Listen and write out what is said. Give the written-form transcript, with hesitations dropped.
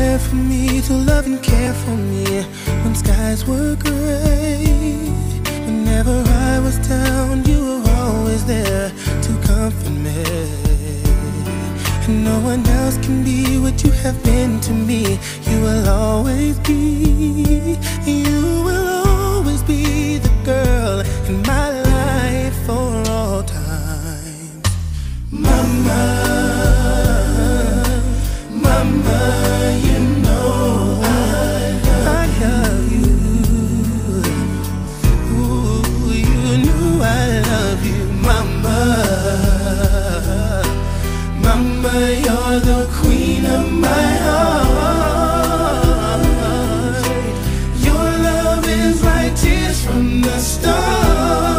there for me to love and care for me when skies were gray. Whenever I was down, you were always there to comfort me. And no one else can be what you have been to me. You will always be, you will always be the girl in my life for all time. Mama, Mama, you know I love you. Ooh, you know I love you, Mama. Mama, you're the queen of my heart. Your love is like tears from the stars.